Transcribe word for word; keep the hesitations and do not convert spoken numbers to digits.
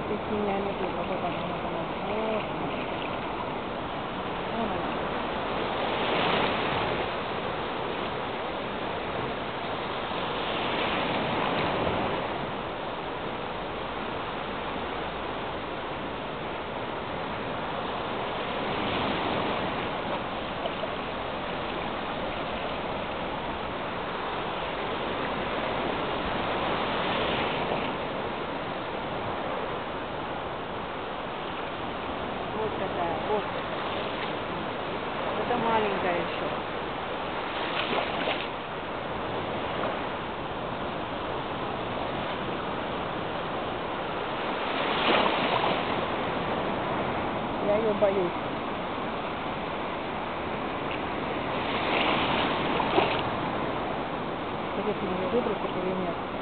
Стеснение тут, вот она, вот она. Вот. Вон она. Вот такая, вот. Это маленькая еще. Я ее боюсь. Интересно, ее выбросишь или нет?